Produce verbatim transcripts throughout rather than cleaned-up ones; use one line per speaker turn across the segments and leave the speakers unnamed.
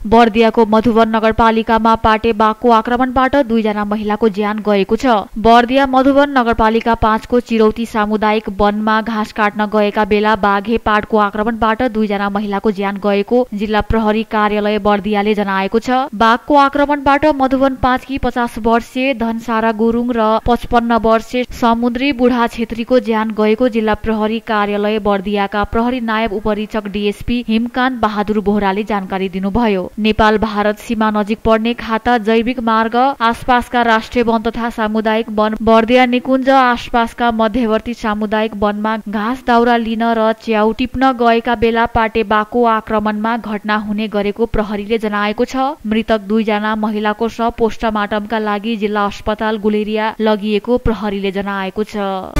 बर्दियाको मधुवन नगरपालिकामा पाटे बाघको आक्रमणबाट दुईजना महिलाको ज्यान गएको छ। बर्दिया मधुवन नगरपालिका पाँचको चिरौती सामुदायिक वनमा घाँस काट्न गएका बेला बाघे पाटको आक्रमणबाट दुईजना महिलाको ज्यान गएको जिल्ला प्रहरी कार्यालय बर्दियाले जनाएको छ। बाघको आक्रमणबाट मधुवन पाँचकी पचास वर्षीय धनसारा गुरुङ र पचपन्न वर्षीय समुद्री बुढा छेत्रीको ज्यान गएको जिल्ला प्रहरी कार्यालय बर्दियाका प्रहरी नायब उपरीक्षक डीएसपी हिमकान्त बहादुर बोहराले जानकारी दिनुभयो। नेपाल भारत सीमा नजिक पर्ने खाता जैविक मार्ग आसपासका राष्ट्रिय वन तथा सामुदायिक वन बर्दिया निकुञ्ज आसपासका मध्यवर्ती सामुदायिक वनमा घाँस दाउरा लिन र च्याउ टिप्न गएका बेला पाटे बाघको आक्रमणमा घटना हुने गरेको प्रहरीले जनाएको छ। मृतक दुईजना महिलाको शव पोस्टमार्टमका लागि जिल्ला अस्पताल गुलेरिया लगिएको प्रहरीले जनाएको छ।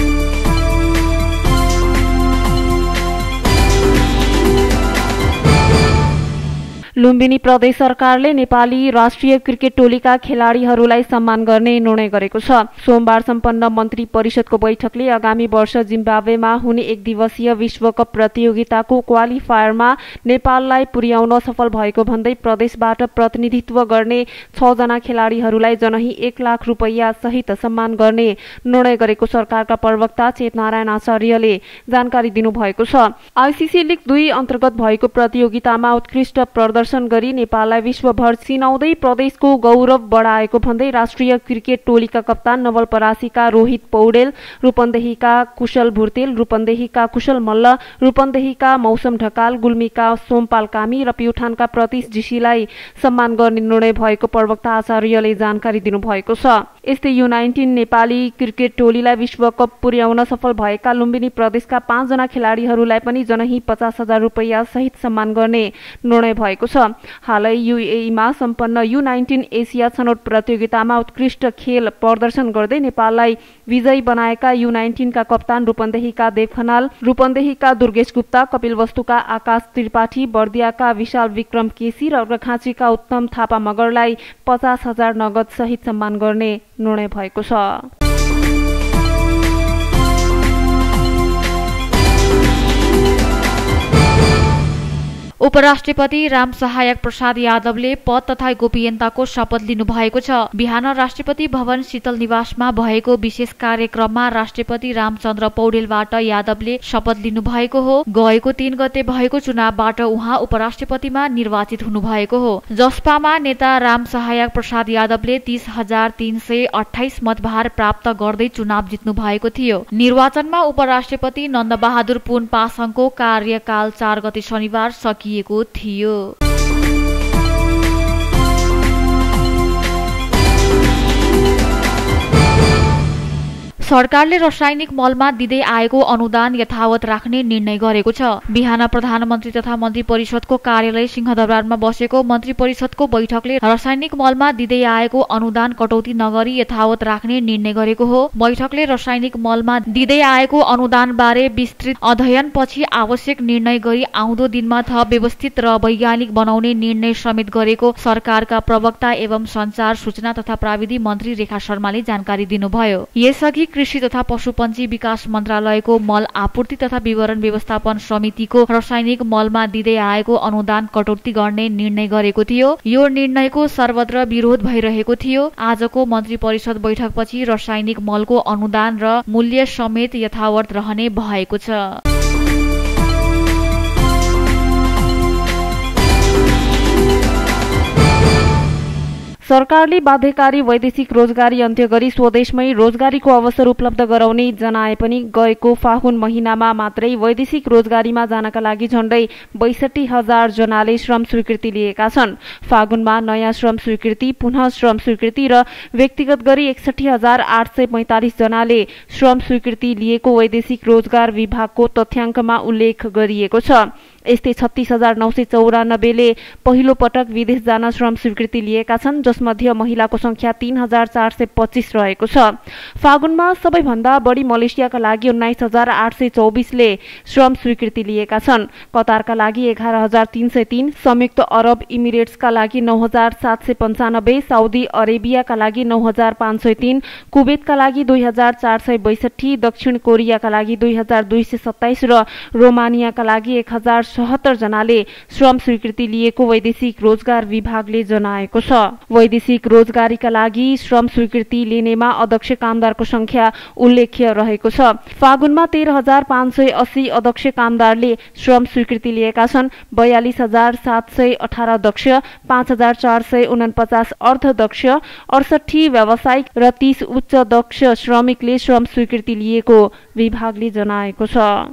लुम्बिनी प्रदेश सरकारले नेपाली राष्ट्रिय क्रिकेट टोलीका खेलाडीहरूलाई सम्मान गर्ने निर्णय गरेको छ। सोमबार सम्पन्न मन्त्री परिषदको बैठकले आगामी वर्ष जिम्बाब्वेमा हुने एक दिवसीय विश्वकप प्रतियोगिताको क्वालिफायरमा नेपाललाई पुर्याउन सफल भएको भन्दै प्रदेशबाट प्रतिनिधित्व गर्ने छ जना खेलाडीहरूलाई जनही एक लाख रुपैयाँ सहित सम्मान गर्ने निर्णय गरेको सरकारका प्रवक्ता चेतनारायण आचार्यले जानकारी दिनुभएको छ। आईसीसी लीग दुई अन्तर्गत भएको प्रतियोगितामा उत्कृष्ट प्रदर्शन गरी नेपाललाई विश्वभर चिनाउँदै प्रदेशको गौरव बढाएको भन्दै राष्ट्रिय क्रिकेट टोलीका कप्तान नवलपरासीका रोहित पौडेल, रूपन्देहीका कुशल भुर्तेल, रूपन्देहीका कुशल मल्ल, रूपन्देहीका मौसम ढकाल, गुल्मीका सोमपाल कामी र प्युठानका प्रतीश जीसीलाई सम्मान गर्ने निर्णय भएको प्रवक्ता आचार्यले जानकारी दिनुभएको छ। यस्तै यु नाइन्टिन नेपाली क्रिकेट टोलीलाई विश्वकप पुर्याउन सफल भएका लुम्बिनी प्रदेशका पाँच जना खेलाडीहरूलाई पनि जनही पचास हजार रुपैयाँ सहित सम्मान गर्ने निर्णय भएको छ। हालै युएईमा सम्पन्न यु नाइन्टिन एसिया छनौट प्रतियोगितामा उत्कृष्ट खेल प्रदर्शन गर्दै नेपाललाई विजयी बनाएका यु नाइन्टिनका कप्तान रूपन्देहीका देव खनाल, रूपन्देहीका दुर्गेश गुप्ता, कपिलवस्तुका आकाश त्रिपाठी, बर्दियाका विशाल विक्रम केसी र अर्घाखाँचीका उत्तम थापा मगरलाई पचास हजार नगद सहित सम्मान गर्ने निर्णय भएको छ।
उपराष्ट्रपति राम सहायक प्रसाद यादवले पद तथा गोपनीयताको शपथ लिनुभएको छ। बिहान राष्ट्रपति भवन शीतल निवासमा भएको विशेष कार्यक्रममा राष्ट्रपति रामचन्द्र पौडेलबाट यादवले शपथ लिनुभएको हो। गएको तीन गते भएको चुनावबाट उहाँ उपराष्ट्रपतिमा निर्वाचित हुनुभएको हो। जसपामा नेता राम सहायक प्रसाद यादवले तीस हजार तीन सय अठाइस मतभार प्राप्त गर्दै चुनाव जित्नु भएको थियो। निर्वाचनमा उपराष्ट्रपति नन्दबहादुर पुन पासाङको कार्यकाल चार गते शनिबार सकिएको थियो। सरकारले रासायनिक मलमा दिँदै आएको अनुदान यथावत राख्ने निर्णय गरेको छ। बिहान प्रधानमन्त्री तथा मन्त्री परिषदको कार्यालय सिंहदरबारमा बसेको मन्त्री परिषदको बैठकले रासायनिक मलमा दिँदै आएको अनुदान कटौती नगरी यथावत राख्ने निर्णय गरेको हो। बैठकले रासायनिक मलमा दिँदै आएको अनुदान बारे विस्तृत अध्ययन पछि आवश्यक निर्णय गरी आउँदो दिनमा थप व्यवस्थित र वैज्ञानिक बनाउने निर्णय समेत गरेको सरकारका प्रवक्ता एवं संचार सूचना तथा प्राविधि मन्त्री रेखा शर्माले जानकारी दिनुभयो। यसअघि कृषि तथा पशुपन्छी विकास मन्त्रालयको मल आपूर्ति तथा विवरण व्यवस्थापन समितिको रासायनिक मलमा दिँदै आएको अनुदान कटौती गर्ने निर्णय गरेको थियो। यो निर्णयको सर्वत्र विरोध भइरहेको थियो। आजको मन्त्री परिषद बैठकपछि रासायनिक मलको अनुदान र मूल्य समेत यथावत रहने भएको छ।
सरकारले बाध्यकारी वैदेशिक रोजगारी अन्त्य गरी स्वदेशमै रोजगारीको अवसर उपलब्ध गराउने जनाए पनि गएको फागुन महिनामा मात्रै वैदेशिक रोजगारीमा जानका लागि झण्डै बैसठी हजार जनाले श्रम स्वीकृति लिएका छन्। फागुनमा नयाँ श्रम स्वीकृति, पुनः श्रम स्वीकृति र व्यक्तिगत गरी एकसठी हजार आठ सय पैंतालिस जनाले श्रम स्वीकृति लिएको वैदेशिक रोजगार विभागको तथ्याङ्कमा उल्लेख गरिएको छ। यस्तै छत्तीस हजार नौ सय चौरानब्बेले पहिलो पटक विदेश जान श्रम स्वीकृति लिएका छन्, मध्ये महिलाको संख्या तीन हजार चार सय पच्चीस रहेको छ। फागुनमा सबैभन्दा बढी मलेसियाका लागि उन्नाइस हजार आठ सय चौबिसले श्रम स्वीकृति लिएका छन्। कतारका लागि एघार हजार तीन सय तीन, संयुक्त अरब इमिरेट्सका लागि नौ हजार सात सय पन्चानब्बे, साउदी अरेबियाका लागि नौ हजार पाँच सय तीन, कुवेतका लागि दुई हजार चार सय बैसठी, दक्षिण कोरियाका लागि दुई हजार दुई सय सत्ताइस र रोमानियाका लागि एक हजार सतहत्तर जनाले श्रम स्वीकृति लिएको वैदेशिक रोजगार विभागले जनाएको छ। वैदेशिक रोजगारीका लागि श्रम स्वीकृति लिनेमा अध्यक्ष कामदारको संख्या उल्लेख्य रहेको छ। फागुनमा तेह्र हजार पाँच सय अस्सी अध्यक्ष कामदारले श्रम स्वीकृति लिएका छन्। बयालिस हजार सात सय अठार दक्ष, पाँच हजार चार सय उनपचास अर्धदक्ष, अडसठी व्यावसायिक र तीस उच्च दक्ष श्रमिकले श्रम स्वीकृति लिएको विभागले जनाएको छ।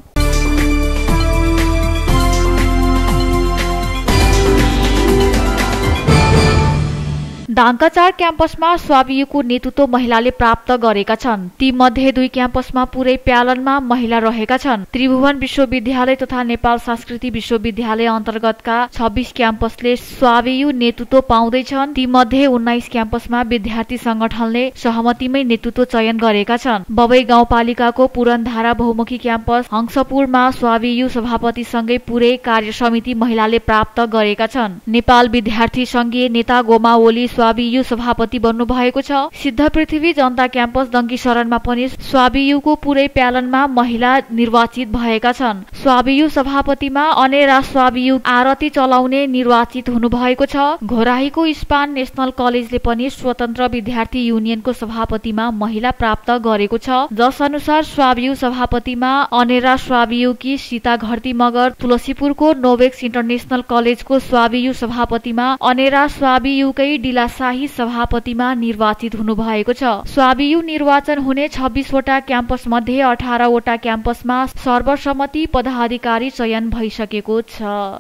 दाङका चार क्याम्पसमा स्वाभियुको नेतृत्व महिलाले प्राप्त गरेका छन्। ती मध्ये दुई क्याम्पसमा पुरै प्यालनमा महिला रहेका छन्। त्रिभुवन विश्वविद्यालय तथा नेपाल संस्कृति विश्वविद्यालय अन्तर्गतका छब्बीस क्याम्पसले स्वाभियु नेतृत्व पाउँदैछन्। ती मध्ये उन्नाइस क्याम्पसमा विद्यार्थी संगठनले सहमतिमै नेतृत्व चयन गरेका छन्। बबई गाउँपालिकाको पुरनधारा बहुमुखी क्याम्पस हंसपुरमा स्वाभियु सभापतिसँगै पुरै कार्य समिति महिलाले प्राप्त गरेका छन्। नेपाल विद्यार्थी संघीय नेता गोमा ओली स्वाभियु सभापति बन्नु भएको छ। सिद्ध पृथ्वी जनता क्याम्पस डङ्की शरणमा पनि स्वाभियुको पुरै प्यालनमा महिला निर्वाचित भएका छन्। स्वाभियु सभापतिमा अनेरा स्वाभियु आरती चलाउने निर्वाचित हुनु भएको छ। घोराहीको स्पान नेशनल कलेजले पनि स्वतन्त्र विद्यार्थी युनियनको सभापतिमा महिला प्राप्त गरेको छ। जस अनुसार स्वाभियु सभापतिमा अनेरा स्वाभियुकी सीता घरती मगर, तुलसीपुरको नोवेक्स इन्टरनेशनल कलेजको स्वाभियु सभापतिमा अनेरा स्वाभियुकै डिला शाही सभापतिमा निर्वाचित हुनु भएको छ। स्वाभियु निर्वाचन हुने छब्बीस वटा क्याम्पस मध्ये अठार वटा क्याम्पसमा सर्वसम्मति पदाधिकारी चयन भइसकेको छ।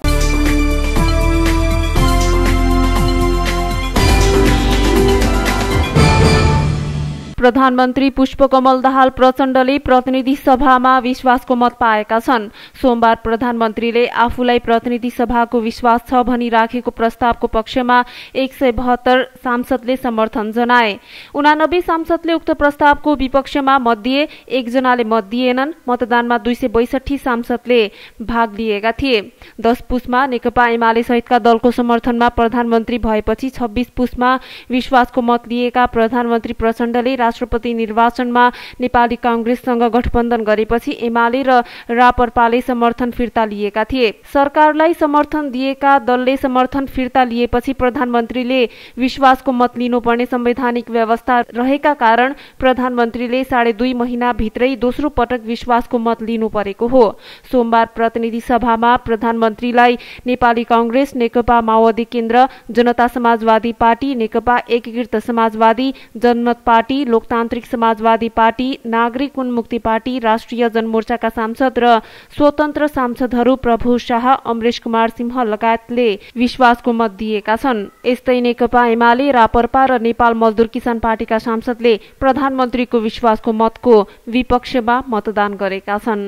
प्रधानमन्त्री पुष्पकमल दाहाल प्रचण्डले प्रतिनिधि सभामा विश्वासको मत पाएका छन्। सोमबार प्रधानमन्त्रीले आफूलाई प्रतिनिधि सभाको विश्वास छ भनी राखेको प्रस्तावको पक्षमा एक सय बहत्तर सांसदले समर्थन जनाए। उनानब्बे सांसदले उक्त प्रस्तावको विपक्षमा मत दिए, एकजनाले मत दिएनन्। मतदानमा दुई सय बैसठी सांसदले भाग लिएका थिए। दस पुसमा नेकपा एमाले सहितका दलको समर्थनमा प्रधानमन्त्री भएपछि छब्बीस पुसमा विश्वासको मत लिएका प्रधानमन्त्री प्रचण्डले राष्ट्रपति निर्वाचनमा नेपाली कांग्रेससँग गठबन्धन गरेपछि एमाले र रापरपाले समर्थन फिर्ता लिएका थिए। सरकारलाई समर्थन दिएका दलले समर्थन फिर्ता लिएपछि प्रधानमन्त्रीले विश्वासको मत लिनुपर्ने संवैधानिक व्यवस्था रहेका कारण प्रधानमन्त्रीले साढे दुई महिना भित्रै दोस्रो पटक विश्वासको मत लिनु परेको हो। सोमबार प्रतिनिधि सभामा प्रधानमन्त्रीलाई नेपाली कांग्रेस, नेकपा माओवादी केन्द्र, जनता समाजवादी पार्टी, नेकपा एकीकृत समाजवादी, जनमत पार्टी, लोकतान्त्रिक समाजवादी पार्टी, नागरिक उन्मुक्ति पार्टी, राष्ट्रिय जनमोर्चाका सांसद र स्वतन्त्र सांसदहरू प्रभु शाह, अमरेश कुमार सिंह लगायतले विश्वासको मत दिएका छन्। यस्तै नेकपा एमाले, रापरपा र नेपाल मजदुर किसान पार्टीका सांसदले प्रधानमन्त्रीको विश्वासको मतको विपक्षमा मतदान गरेका छन्।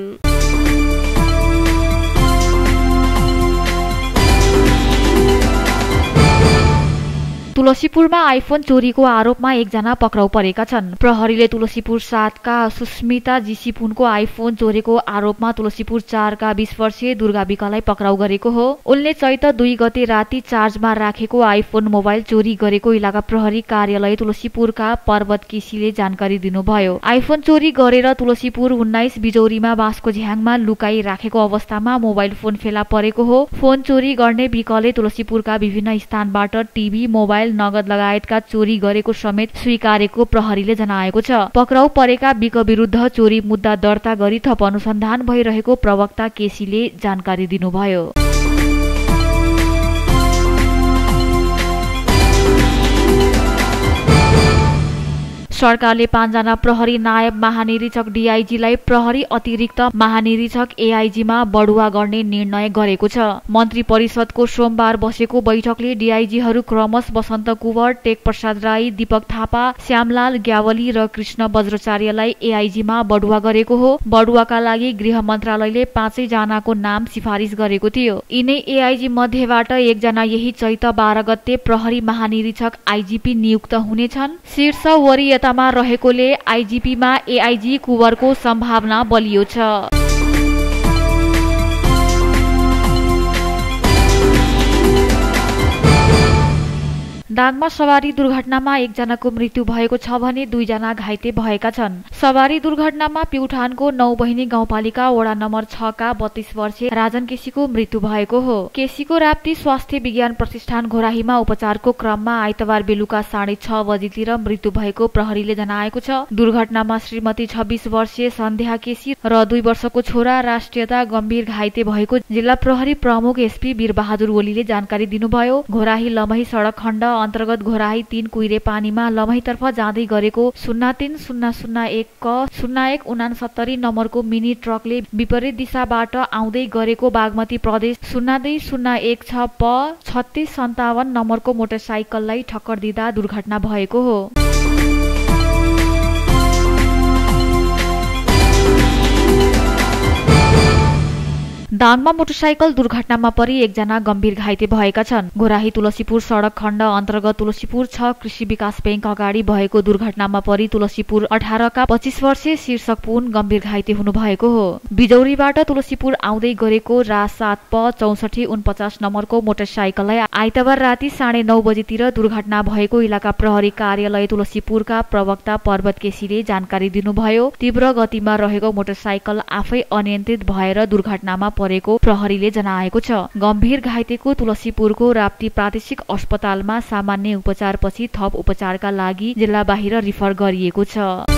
तुलसीपुरमा आइफोन चोरीको आरोपमा एकजना पक्राउ परेका छन्। प्रहरीले तुलसीपुर सातका सुस्मिता जीसीपुनको आइफोन चोरेको आरोपमा तुलसीपुर चारका बीस वर्षीय दुर्गा विकलाई पक्राउ गरेको हो। उनले चैत दुई गते राति चार्जमा राखेको आइफोन मोबाइल चोरी गरेको इलाका प्रहरी कार्यालय तुलसीपुरका पर्वत केसीले जानकारी दिनुभयो। आइफोन चोरी गरेर तुलसीपुर उन्नाइस बिजौरीमा बाँसको झ्याङमा लुकाई राखेको अवस्थामा मोबाइल फोन फेला परेको हो। फोन चोरी गर्ने विकले तुलसीपुरका विभिन्न स्थानबाट टिभी, मोबाइल, नगद लगायतका चोरी गरेको समेत स्वीकारेको प्रहरीले जनाएको छ। पक्राउ परेका विक विरुद्ध चोरी मुद्दा दर्ता गरी थप अनुसन्धान भइरहेको प्रवक्ता केसीले जानकारी दिनुभयो। सरकारले पाँचजना प्रहरी नायब महानिरीक्षक डीआईजीलाई प्रहरी अतिरिक्त महानिरीक्षक एआईजीमा बढुवा गर्ने निर्णय गरेको छ। मन्त्री परिषदको सोमबार बसेको बैठकले डीआईजीहरू क्रमश बसन्त कुँवर, टेक प्रसाद राई, दीपक थापा, श्यामलाल ग्यावली र कृष्ण बज्राचार्यलाई एआईजीमा बढुवा गरेको हो। बढुवाका लागि गृह मन्त्रालयले पाँचै जनाको नाम सिफारिस गरेको थियो। यिनै एआईजी मध्येबाट एकजना यही चैत बाह्र गते प्रहरी महानिरीक्षक आईजीपी नियुक्त हुनेछन्। शीर्ष वरीयतामा रहेकोले आईजीपीमा एआईजी कुँवरको सम्भावना बलियो छ। दाङमा सवारी दुर्घटनामा एकजनाको मृत्यु भएको छ भने दुईजना घाइते भएका छन्। सवारी दुर्घटनामा प्युठानको नौ बहिनी गाउँपालिका वडा नम्बर छ का बत्तीस वर्षीय राजन केसीको मृत्यु भएको हो। केसीको राप्ती स्वास्थ्य विज्ञान प्रतिष्ठान घोराहीमा उपचारको क्रममा आइतबार बेलुका साढे छ बजीतिर मृत्यु भएको प्रहरीले जनाएको छ। दुर्घटनामा श्रीमती छब्बीस वर्षीय सन्ध्या केसी र दुई वर्षको छोरा राष्ट्रियता गम्भीर घाइते भएको जिल्ला प्रहरी प्रमुख एसपी वीरबहादुर ओलीले जानकारी दिनुभयो। घोराही लमही सडक खण्ड अन्तर्गत घोराही तीन कुइरे पानीमा लमहीतर्फ जाँदै गरेको शून्य तीन शून्य शून्य एक क शून्य एक उनासत्तरी नम्बरको मिनी ट्रकले विपरीत दिशाबाट आउँदै गरेको बागमती प्रदेश शून्य दुई शून्य एक छ प छत्तीस सन्तावन नम्बरको मोटरसाइकललाई ठक्कर दिँदा दुर्घटना भएको हो। दाङमा मोटरसाइकल दुर्घटनामा परि एकजना गम्भीर घाइते भएका छन्। घोराही तुलसीपुर सडक खण्ड अन्तर्गत तुलसीपुर छ कृषि विकास बैंक अगाडि भएको दुर्घटनामा परि तुलसीपुर अठार का पच्चीस वर्षीय शीर्षक पुन गम्भीर घाइते हुनु भएको हो। बिजौरीबाट तुलसीपुर आउँदै गरेको रा सात प चौसठी उनपचास नम्बरको मोटरसाइकललाई आइतबार राति साढे नौ बजीतिर दुर्घटना भएको इलाका प्रहरी कार्यालय तुलसीपुरका प्रवक्ता पर्वत केसीले जानकारी दिनुभयो। तीव्र गतिमा रहेको मोटरसाइकल आफै अनियन्त्रित भएर दुर्घटनामा परेको प्रहरीले जनाएको छ। गम्भीर घाइतेको तुलसीपुरको राप्ती प्रादेशिक अस्पतालमा सामान्य उपचारपछि थप उपचारका लागि जिल्ला बाहिर रिफर गरिएको छ।